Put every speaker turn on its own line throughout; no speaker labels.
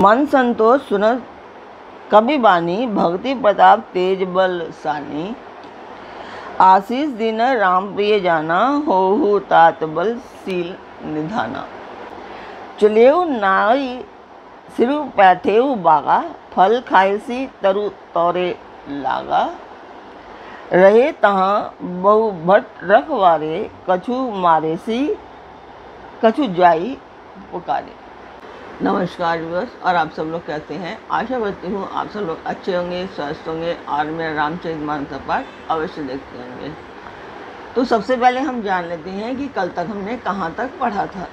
मन संतोष सुनत कवि बानी, भक्ति प्रताप तेज बल सानी। आशीष दिन राम प्रिय जाना, होहु तात बल सील निधाना। चलेऊ नाई सिरु पैठेऊ बागा, फल खायसी तरु तौरे लागा। रहे तहाँ बहु भट्ट रखवारे, कछु मारे सी कछु जाई पुकारे। नमस्कार व्यूअर्स, और आप सब लोग कैसे हैं? आशा करती हूँ आप सब लोग अच्छे होंगे, स्वस्थ होंगे और मेरा रामचरितमानस का पाठ अवश्य देखते होंगे। तो सबसे पहले हम जान लेते हैं कि कल तक हमने कहाँ तक पढ़ा था।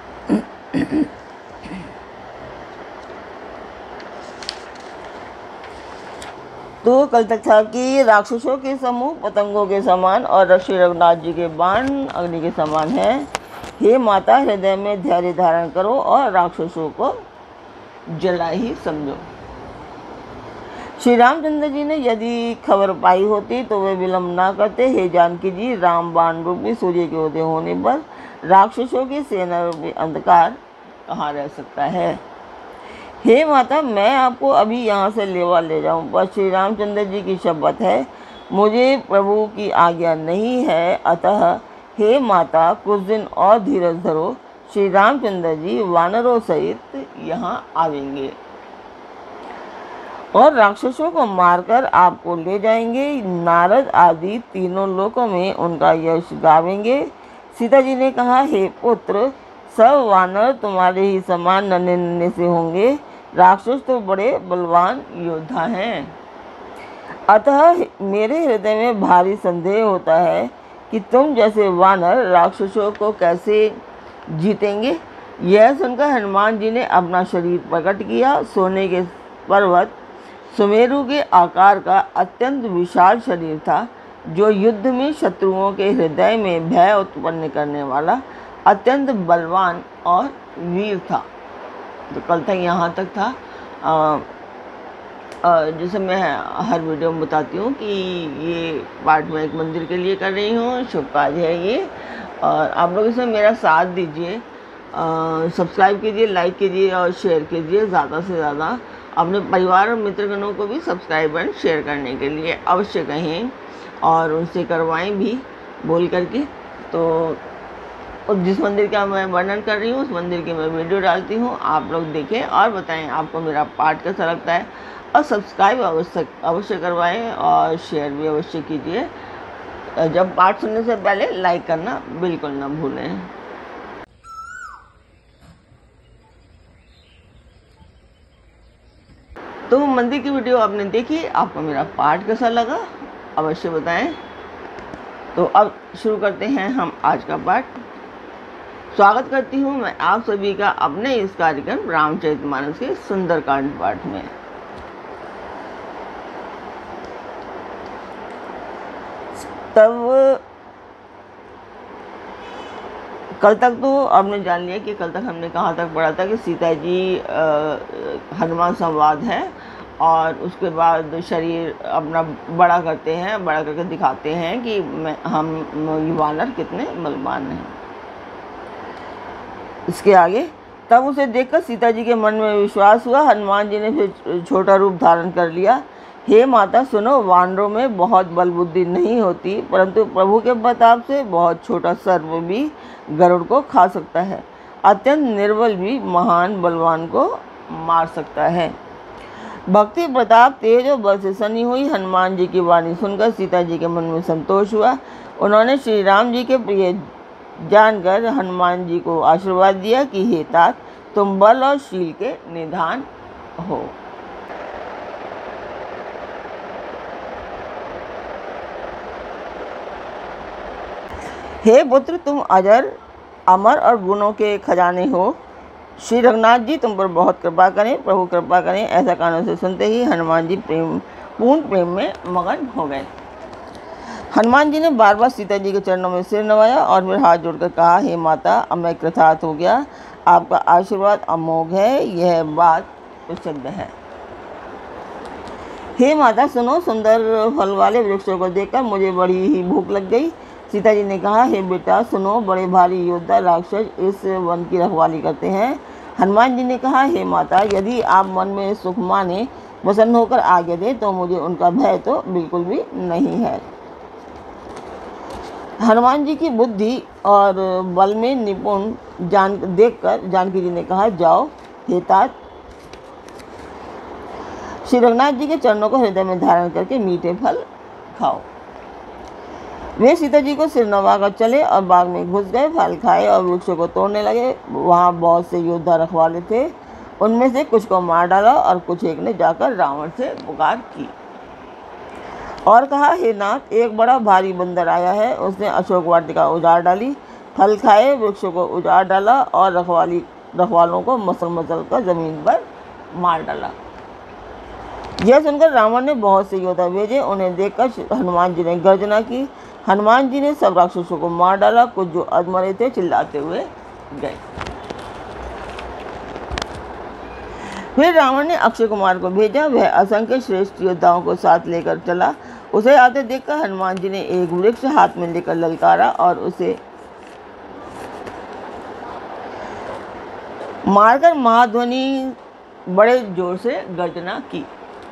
तो कल तक था कि राक्षसों के समूह पतंगों के समान और श्री रघुनाथ जी के बाण अग्नि के समान है। हे माता, हृदय में धैर्य धारण करो और राक्षसों को जला ही समझो। श्री रामचंद्र जी ने यदि खबर पाई होती तो वे विलंब ना करते। हे जानकी जी, राम बाण रूपी सूर्य के उदय होने पर राक्षसों की सेना रूपी अंधकार कहाँ रह सकता है। हे माता, मैं आपको अभी यहाँ से ले जाऊँ, पर श्री रामचंद्र जी की शपथ है, मुझे प्रभु की आज्ञा नहीं है। अतः हे माता, कुछ दिन और धीरज धरो, श्री रामचंद्र जी वानरों सहित यहाँ आवेंगे और राक्षसों को मारकर आपको ले जाएंगे। नारद आदि तीनों लोकों में उनका यश गावेंगे। सीता जी ने कहा, हे पुत्र, सब वानर तुम्हारे ही समान नन्हे नन्हे से होंगे, राक्षस तो बड़े बलवान योद्धा हैं। अतः मेरे हृदय में भारी संदेह होता है कि तुम जैसे वानर राक्षसों को कैसे जीतेंगे। यह सुनकर हनुमान जी ने अपना शरीर प्रकट किया। सोने के पर्वत सुमेरु के आकार का अत्यंत विशाल शरीर था, जो युद्ध में शत्रुओं के हृदय में भय उत्पन्न करने वाला अत्यंत बलवान और वीर था। तो कल तक यहाँ तक था। जैसे मैं हर वीडियो में बताती हूँ कि ये पाठ मैं एक मंदिर के लिए कर रही हूँ, शुभ कार्य है ये, और आप लोग इसमें मेरा साथ दीजिए, सब्सक्राइब कीजिए, लाइक कीजिए और शेयर कीजिए। ज़्यादा से ज़्यादा अपने परिवार और मित्रगणों को भी सब्सक्राइब एंड शेयर करने के लिए अवश्य कहें और उनसे करवाएं भी बोल करके। तो और जिस मंदिर का मैं वर्णन कर रही हूँ उस मंदिर की मैं वीडियो डालती हूँ, आप लोग देखें और बताएं आपको मेरा पाठ कैसा लगता है, और सब्सक्राइब अवश्य करवाएं और शेयर भी अवश्य कीजिए। जब पाठ सुनने से पहले लाइक करना बिल्कुल ना भूलें। तो मंदिर की वीडियो आपने देखी, आपको मेरा पाठ कैसा लगा अवश्य बताएं। तो अब शुरू करते हैं हम आज का पाठ। स्वागत करती हूँ मैं आप सभी का अपने इस कार्यक्रम रामचरितमानस के सुंदरकांड पाठ में। तब कल तक तो आपने जान लिया कि कल तक हमने कहाँ तक पढ़ा था कि सीता जी हनुमान संवाद है और उसके बाद शरीर अपना बड़ा करते हैं, बड़ा करके दिखाते हैं कि हम वानर कितने बलवान हैं। इसके आगे, तब उसे देखकर सीता जी के मन में विश्वास हुआ। हनुमान जी ने फिर छोटा रूप धारण कर लिया। हे माता सुनो, वानरों में बहुत बल बुद्धि नहीं होती, परंतु प्रभु के प्रताप से बहुत छोटा सर्प भी गरुड़ को खा सकता है। अत्यंत निर्बल भी महान बलवान को मार सकता है। भक्ति प्रताप तेज और बल से सनी हुई हनुमान जी की वाणी सुनकर सीता जी के मन में संतोष हुआ। उन्होंने श्री राम जी के प्रिय जानकर हनुमान जी को आशीर्वाद दिया कि हे तात, तुम बल और शील के निधान हो। हे पुत्र, तुम अजर अमर और गुणों के खजाने हो। श्री रघुनाथ जी तुम पर बहुत कृपा करें, प्रभु कृपा करें। ऐसा कानों से सुनते ही हनुमान जी पूर्ण प्रेम में मगन हो गए। हनुमान जी ने बार बार सीता जी के चरणों में सिर नवाया और फिर हाथ जोड़कर कहा, हे माता, अब मैं कृतार्थ हो गया, आपका आशीर्वाद अमोघ है, यह बात प्रसिद्ध है। हे माता सुनो, सुंदर फल वाले वृक्षों को देखकर मुझे बड़ी ही भूख लग गई। सीता जी ने कहा, हे बेटा सुनो, बड़े भारी योद्धा राक्षस इस वन की रखवाली करते हैं। हनुमान जी ने कहा, हे माता, यदि आप मन में सुख माने प्रसन्न होकर आगे दें तो मुझे उनका भय तो बिल्कुल भी नहीं है। हनुमान जी की बुद्धि और बल में निपुण देखकर जानकी जी ने कहा, जाओ हे तात, श्री रघुनाथ जी के चरणों को हृदय में धारण करके मीठे फल खाओ। वे सीता जी को सिर नवाकर चले और बाग में घुस गए, फल खाए और वृक्षों को तोड़ने लगे। वहाँ बहुत से योद्धा रखवाले थे, उनमें से कुछ को मार डाला और कुछ एक ने जाकर रावण से पुकार की और कहा, हे नाथ, एक बड़ा भारी बंदर आया है। उसने अशोक वाटिका उजाड़ डाली, फल खाए, वृक्षों को उजाड़ डाला और रखवालों को मसल कर जमीन पर मार डाला। यह सुनकर रावण ने बहुत से योद्धा भेजे। उन्हें देखकर हनुमान जी ने गर्जना की। हनुमान जी ने सब राक्षसों को मार डाला। कुछ जो अधमरे थे चिल्लाते हुए गए। फिर रावण ने अक्षय कुमार को भेजा। वह असंख्य श्रेष्ठ योद्धाओं को साथ लेकर चला। उसे आते देखकर हनुमान जी ने एक वृक्ष हाथ में लेकर ललकारा और उसे मारकर महाध्वनि बड़े जोर से गर्जना की।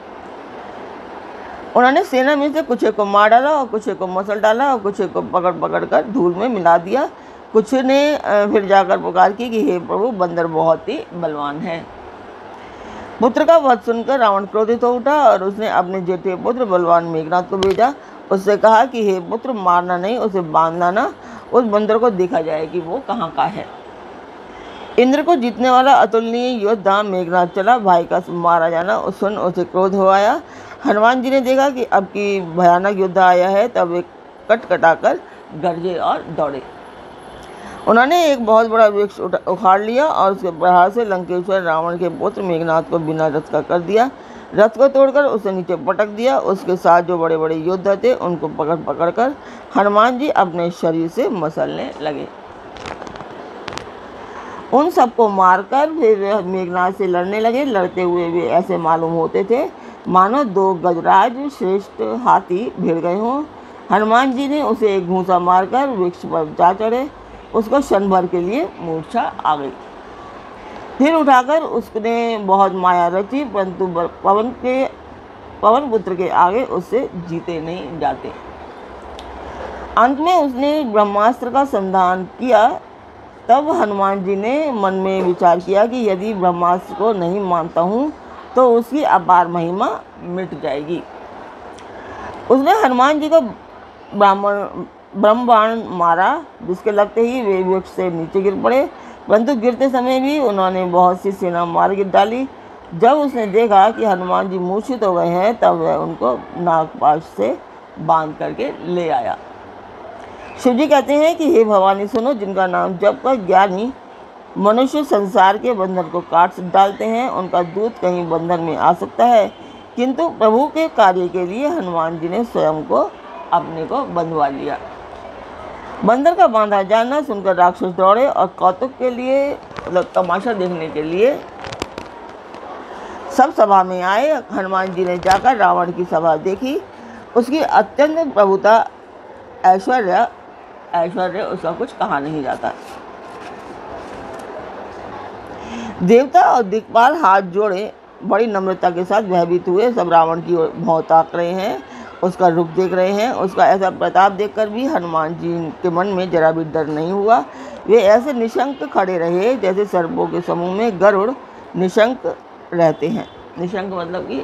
उन्होंने सेना में से कुछ को मार डाला और कुछ को मसल डाला और कुछ को पकड़ कर धूल में मिला दिया। कुछ ने फिर जाकर पुकार की कि हे प्रभु, बंदर बहुत ही बलवान है। पुत्र का वध सुनकर रावण क्रोधित हो उठा और उसने अपने जेठे पुत्र बलवान मेघनाथ को भेजा। उससे कहा कि हे पुत्र, मारना नहीं, उसे बांधना ना। उस बंदर को देखा जाए कि वो कहाँ का है। इंद्र को जीतने वाला अतुलनीय योद्धा मेघनाथ चला। भाई का मारा जाना सुन उसे क्रोध हो आया। हनुमान जी ने देखा कि अब की भयानक योद्धा आया है, तब वे कटकटाकर गरजे और दौड़े। उन्होंने एक बहुत बड़ा वृक्ष उखाड़ लिया और उसके प्रहार से लंकेश्वर रावण के पुत्र मेघनाथ को बिना रथ का कर दिया। रथ को तोड़कर उसे नीचे पटक दिया। उसके साथ जो बड़े बड़े योद्धा थे उनको पकड़ कर हनुमान जी अपने शरीर से मसलने लगे। उन सबको मारकर फिर मेघनाथ से लड़ने लगे। लड़ते हुए वे ऐसे मालूम होते थे मानो दो गजराज श्रेष्ठ हाथी भिड़ गए हों। हनुमान जी ने उसे एक घूंसा मारकर वृक्ष पर जा चढ़े। उसको क्षण भर के लिए मूर्छा आ गई। फिर उठाकर उसने बहुत माया रची, परंतु पवन पुत्र के आगे उससे जीते नहीं जाते। अंत में उसने ब्रह्मास्त्र का संधान किया। तब हनुमान जी ने मन में विचार किया कि यदि ब्रह्मास्त्र को नहीं मानता हूँ तो उसकी अपार महिमा मिट जाएगी। उसने हनुमान जी को ब्रह्मबाण मारा, जिसके लगते ही वे वृक्ष से नीचे गिर पड़े, परंतु गिरते समय भी उन्होंने बहुत सी सेना मार गिर डाली। जब उसने देखा कि हनुमान जी मूर्छित हो गए हैं, तब वह उनको नागपाश से बांध करके ले आया। शिव जी कहते हैं कि हे भवानी, सुनो, जिनका नाम जप कर ज्ञानी मनुष्य संसार के बंधन को काट डालते हैं, उनका दूत कहीं बंधन में आ सकता है, किंतु प्रभु के कार्य के लिए हनुमान जी ने स्वयं को अपने को बंधवा लिया। बंदर का बांधा जाना सुनकर राक्षस दौड़े और कौतुक के लिए, मतलब तमाशा देखने के लिए सब सभा में आए। हनुमान जी ने जाकर रावण की सभा देखी। उसकी अत्यंत प्रभुता, ऐश्वर्य उसका कुछ कहा नहीं जाता। देवता और दिक्पाल हाथ जोड़े बड़ी नम्रता के साथ भयभीत हुए। सब रावण की ओर भौं ताक रहे हैं, उसका रुख देख रहे हैं। उसका ऐसा प्रताप देखकर भी हनुमान जी के मन में जरा भी डर नहीं हुआ। वे ऐसे निशंक खड़े रहे जैसे सर्पों के समूह में गरुड़ निशंक रहते हैं। निशंक मतलब कि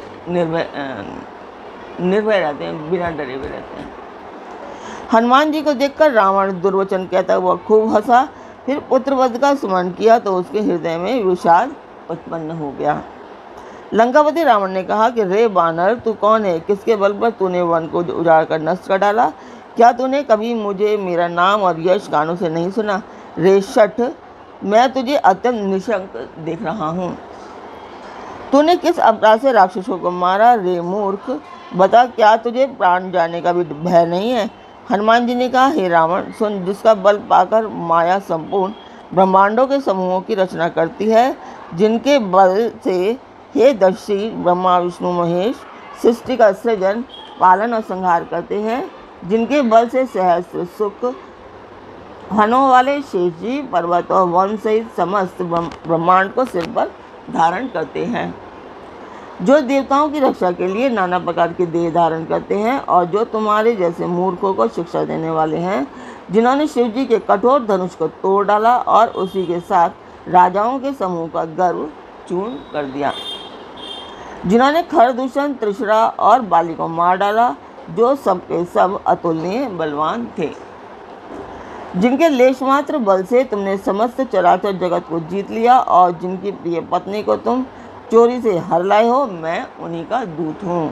निर्भय रहते हैं, बिना डरे हुए रहते हैं। हनुमान जी को देखकर रावण दुर्वचन कहता हुआ खूब हंसा। फिर पुत्रवध का स्मरण किया तो उसके हृदय में विषाद उत्पन्न हो गया। लंकापति रावण ने कहा कि रे बानर, तू कौन है? किसके बल पर तूने वन को उजाड़ कर नष्ट कर डाला? क्या तूने कभी मुझे मेरा नाम और यश गानों से नहीं सुना? रे शठ, मैं तुझे अत्यंत निशंक देख रहा हूँ। तूने किस अपराध से राक्षसों को मारा? रे मूर्ख, बता, क्या तुझे प्राण जाने का भी भय नहीं है? हनुमान जी ने कहा, हे रावण, सुन, जिसका बल पाकर माया संपूर्ण ब्रह्मांडों के समूहों की रचना करती है, जिनके बल से हे दर्शी ब्रह्मा विष्णु महेश सृष्टि का सृजन, पालन और संहार करते हैं, जिनके बल से सहस्त्र सुख हनों वाले शेष जी पर्वत और वन सहित समस्त ब्रह्मांड को सिर पर धारण करते हैं, जो देवताओं की रक्षा के लिए नाना प्रकार के देह धारण करते हैं और जो तुम्हारे जैसे मूर्खों को शिक्षा देने वाले हैं, जिन्होंने शिव जी के कठोर धनुष को तोड़ डाला और उसी के साथ राजाओं के समूह का गर्व चूर्ण कर दिया, जिन्होंने खरदूषण, त्रिशरा और बाली को मार डाला, जो सबके सब अतुलनीय बलवान थे, जिनके लेश मात्र बल से तुमने समस्त चराचर जगत को जीत लिया और जिनकी प्रिय पत्नी को तुम चोरी से हर लाए हो, मैं उन्हीं का दूत हूँ।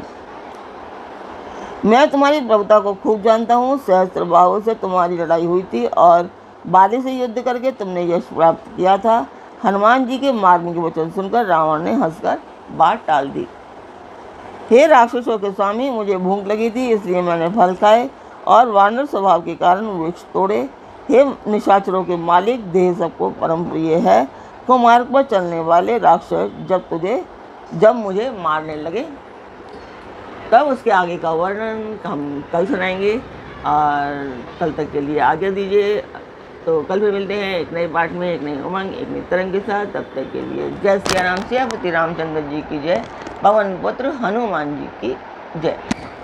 मैं तुम्हारी प्रभुता को खूब जानता हूँ। सहस्त्र बाहुओं से तुम्हारी लड़ाई हुई थी और बाली से युद्ध करके तुमने यश प्राप्त किया था। हनुमान जी के मारने के वचन सुनकर रावण ने हंसकर बात टाल दी। हे राक्षसों के स्वामी, मुझे भूख लगी थी, इसलिए मैंने फल खाए और वानर स्वभाव के कारण वृक्ष तोड़े। हे निशाचरों के मालिक, देह सबको परम प्रिय है। कुमार्ग पर चलने वाले राक्षस जब मुझे मारने लगे, तब उसके आगे का वर्णन हम कल सुनाएंगे और कल तक के लिए आज्ञा दीजिए। तो कल फिर मिलते हैं एक नए पाठ में, एक नई उमंग, एक नई तरंग के साथ। तब तक के लिए जय श्री राम, सियापति रामचंद्र जी की जय, पवन पुत्र हनुमान जी की जय।